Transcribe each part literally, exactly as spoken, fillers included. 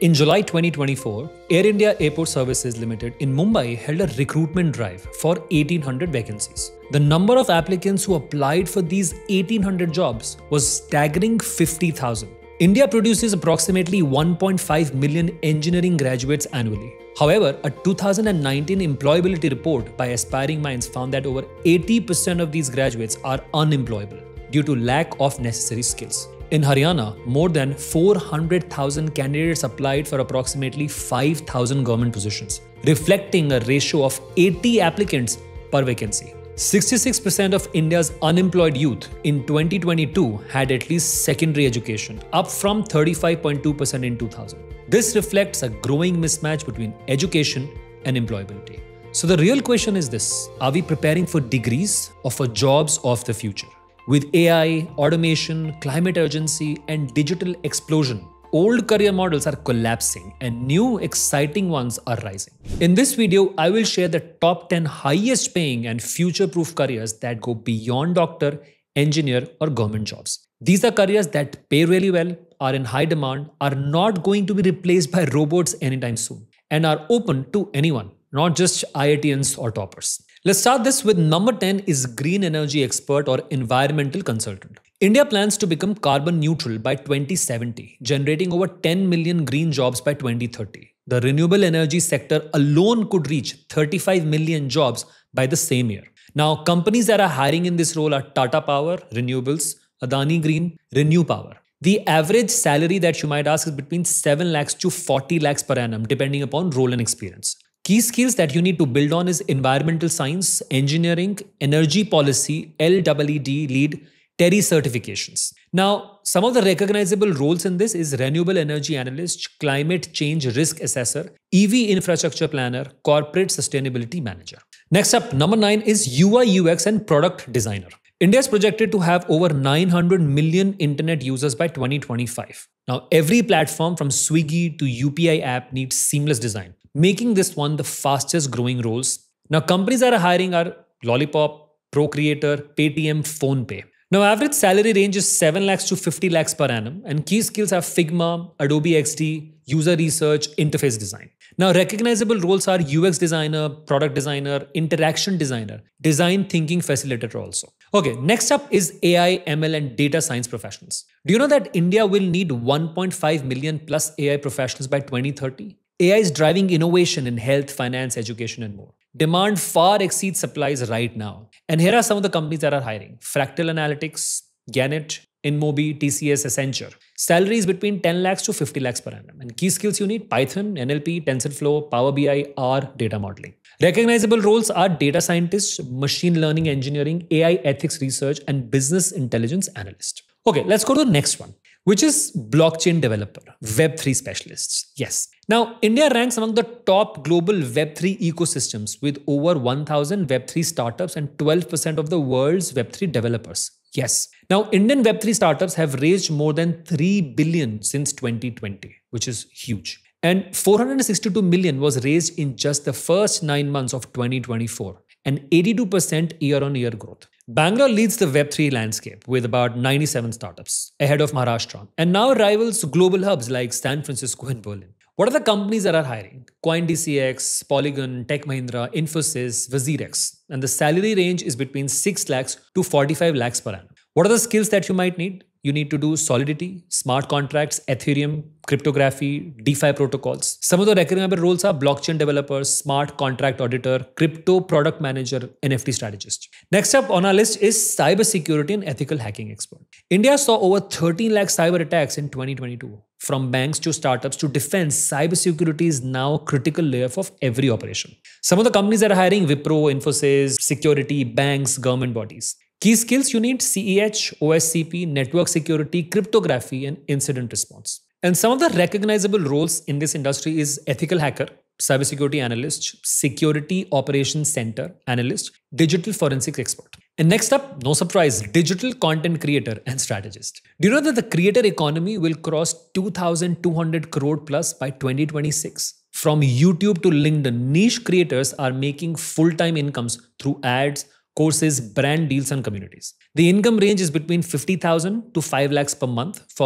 In July twenty twenty-four, Air India Airport Services Limited in Mumbai held a recruitment drive for eighteen hundred vacancies. The number of applicants who applied for these eighteen hundred jobs was staggering fifty thousand. India produces approximately one point five million engineering graduates annually. However, a two thousand nineteen employability report by Aspiring Minds found that over eighty percent of these graduates are unemployable due to lack of necessary skills. In Haryana, more than four hundred thousand candidates applied for approximately five thousand government positions, reflecting a ratio of eighty applicants per vacancy. sixty-six percent of India's unemployed youth in twenty twenty-two had at least secondary education, up from thirty-five point two percent in two thousand. This reflects a growing mismatch between education and employability. So the real question is this: are we preparing for degrees or for jobs of the future? With A I, automation, climate urgency, and digital explosion, old career models are collapsing and new exciting ones are rising. In this video, I will share the top ten highest paying and future-proof careers that go beyond doctor, engineer, or government jobs. These are careers that pay really well, are in high demand, are not going to be replaced by robots anytime soon, and are open to anyone, not just I I T Ns or toppers. Let's start this with number ten is green energy expert or environmental consultant. India plans to become carbon neutral by twenty seventy, generating over ten million green jobs by twenty thirty. The renewable energy sector alone could reach thirty-five million jobs by the same year. Now, companies that are hiring in this role are Tata Power, Renewables, Adani Green, Renew Power. The average salary that you might ask is between seven lakhs to forty lakhs per annum, depending upon role and experience. Key skills that you need to build on is environmental science, engineering, energy policy, L E E D lead, TERI certifications. Now, some of the recognizable roles in this is renewable energy analyst, climate change risk assessor, E V infrastructure planner, corporate sustainability manager. Next up, number nine is U I U X and product designer. India is projected to have over nine hundred million internet users by twenty twenty-five. Now, every platform from Swiggy to U P I app needs seamless design, making this one the fastest growing roles. Now, companies that are hiring are Lollipop, Procreator, Paytm, PhonePe. Now, average salary range is seven lakhs to fifty lakhs per annum, and key skills are Figma, Adobe X D, user research, interface design. Now, recognizable roles are U X designer, product designer, interaction designer, design thinking facilitator also. Okay, next up is A I, M L, and data science professionals. Do you know that India will need one point five million plus A I professionals by twenty thirty? A I is driving innovation in health, finance, education, and more. Demand far exceeds supplies right now. And here are some of the companies that are hiring: Fractal Analytics, Gannett, InMobi, T C S, Accenture. Salary is between ten lakhs to fifty lakhs per annum. And key skills you need: Python, N L P, TensorFlow, Power B I, R, data modeling. Recognizable roles are data scientist, machine learning engineering, A I ethics research, and business intelligence analyst. Okay, let's go to the next one, which is blockchain developer, Web three specialists. Yes. Now, India ranks among the top global Web three ecosystems with over one thousand Web three startups and twelve percent of the world's Web three developers. Yes. Now, Indian Web three startups have raised more than three billion since twenty twenty, which is huge. And four hundred sixty-two million was raised in just the first nine months of twenty twenty-four, and eighty-two percent year-on-year growth. Bangalore leads the Web three landscape with about ninety-seven startups, ahead of Maharashtra, and now rivals global hubs like San Francisco and Berlin. What are the companies that are hiring? CoinDCX, Polygon, Tech Mahindra, Infosys, WazirX, and the salary range is between six lakhs to forty-five lakhs per annum. What are the skills that you might need? You need to do Solidity, smart contracts, Ethereum, cryptography, DeFi protocols. Some of the recognizable roles are blockchain developer, smart contract auditor, crypto product manager, N F T strategist. Next up on our list is cybersecurity and ethical hacking expert. India saw over thirteen lakh cyber attacks in twenty twenty-two. From banks to startups to defense, cybersecurity is now a critical layer of every operation. Some of the companies that are hiring: Wipro, Infosys, security, banks, government bodies. Key skills you need: C E H, O S C P, network security, cryptography, and incident response. And some of the recognizable roles in this industry is ethical hacker, cybersecurity analyst, security operations center analyst, digital forensics expert. And next up, no surprise, digital content creator and strategist. Do you know that the creator economy will cross two thousand two hundred crore plus by twenty twenty-six? From YouTube to LinkedIn, niche creators are making full-time incomes through ads, courses, brand deals, and communities. The income range is between fifty thousand to five lakhs per month for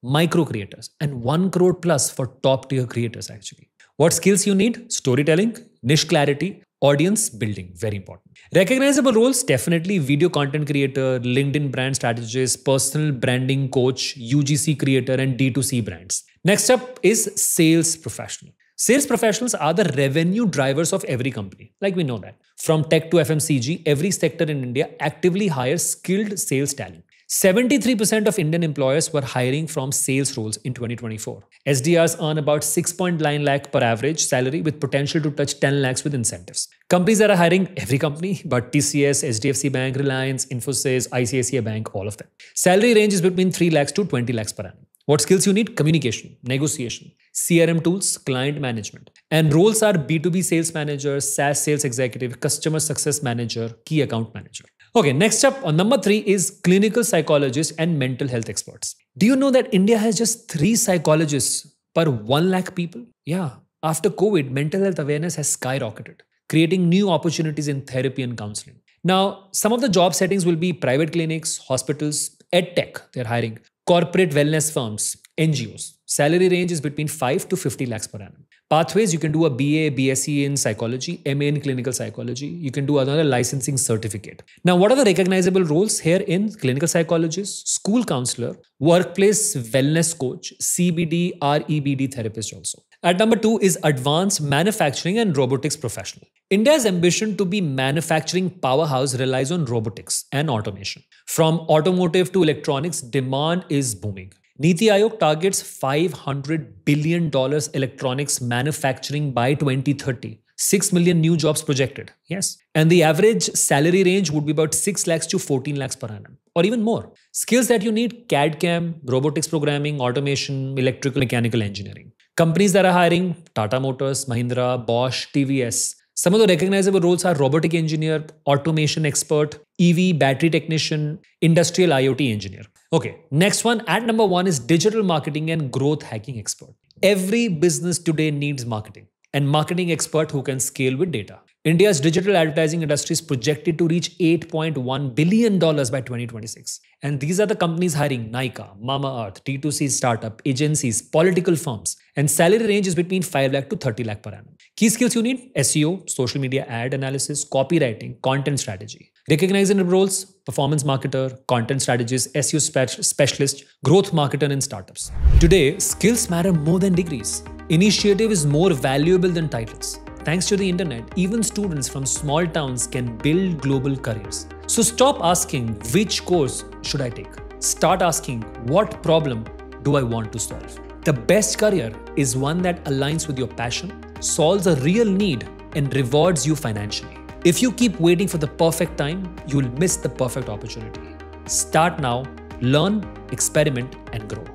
micro creators, and one crore plus for top tier creators actually. What skills you need? Storytelling, niche clarity, audience building, very important. Recognizable roles, definitely video content creator, LinkedIn brand strategist, personal branding coach, U G C creator, and D two C brands. Next up is sales professional. Sales professionals are the revenue drivers of every company. Like we know that. From tech to F M C G, every sector in India actively hires skilled sales talent. seventy-three percent of Indian employers were hiring from sales roles in twenty twenty-four. S D Rs earn about six point nine lakh per average salary with potential to touch ten lakhs with incentives. Companies that are hiring, every company, but T C S, H D F C Bank, Reliance, Infosys, I C I C I Bank, all of them. Salary range is between three lakhs to twenty lakhs per annum. What skills you need? Communication, negotiation, C R M tools, client management. And roles are B two B sales manager, SaaS sales executive, customer success manager, key account manager. Okay, next up on number three is clinical psychologists and mental health experts. Do you know that India has just three psychologists per one lakh people? Yeah, after COVID, mental health awareness has skyrocketed, creating new opportunities in therapy and counseling. Now, some of the job settings will be private clinics, hospitals, ed tech, they're hiring, corporate wellness firms, N G Os. Salary range is between five to fifty lakhs per annum. Pathways, you can do a B A, B S c in psychology, M A in clinical psychology. You can do another licensing certificate. Now, what are the recognizable roles here in clinical psychologist, school counselor, workplace wellness coach, C B D, R E B D therapist also. At number two is advanced manufacturing and robotics professional. India's ambition to be manufacturing powerhouse relies on robotics and automation. From automotive to electronics, demand is booming. Niti Aayog targets five hundred billion dollars electronics manufacturing by twenty thirty. six million new jobs projected. Yes. And the average salary range would be about six lakhs to fourteen lakhs per annum or even more. Skills that you need: C A D C A M, robotics programming, automation, electrical mechanical engineering. Companies that are hiring: Tata Motors, Mahindra, Bosch, T V S. Some of the recognizable roles are robotic engineer, automation expert, E V battery technician, industrial I O T engineer. Okay, next one at number one is digital marketing and growth hacking expert. Every business today needs marketing and marketing expert who can scale with data. India's digital advertising industry is projected to reach eight point one billion dollars by twenty twenty-six. And these are the companies hiring: Nykaa, Mamaearth, T two C startup, agencies, political firms. And salary range is between five lakh to thirty lakh per annum. Key skills you need: S E O, social media ad analysis, copywriting, content strategy. Recognizable roles: performance marketer, content strategist, S E O spe- specialist, growth marketer in startups. Today, skills matter more than degrees. Initiative is more valuable than titles. Thanks to the internet, even students from small towns can build global careers. So stop asking which course should I take. Start asking what problem do I want to solve. The best career is one that aligns with your passion, solves a real need, and rewards you financially. If you keep waiting for the perfect time, you will miss the perfect opportunity. Start now, learn, experiment, and grow.